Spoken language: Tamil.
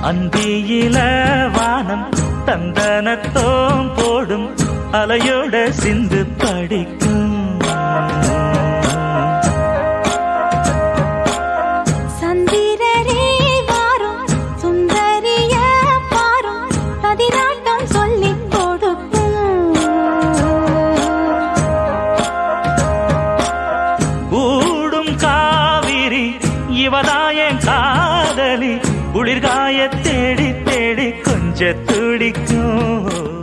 அந்தியில வானம் தந்தனத்தோம் போடும் அலையோட சிந்து படிக்கும். சந்திரரே வாரும் சுந்தரிய பாரும் பதினாட்டம் சொல்லிக் கொடுக்கும். கூடும் காவிரி இவதாயன் காதலி குளிர்காய தேடி தேடி கொஞ்ச துடிக்கும்.